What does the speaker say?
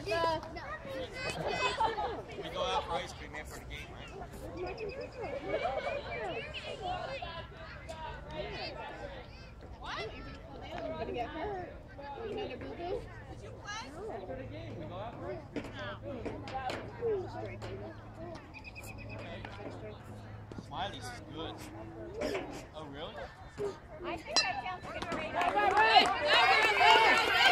We go out for ice cream after the game, right? What? You're gonna get hurt. You know the boo-boo? Did you play? After the game, we go out for ice cream. Smiley's is good. Oh, really? I think that sounds good. Hey!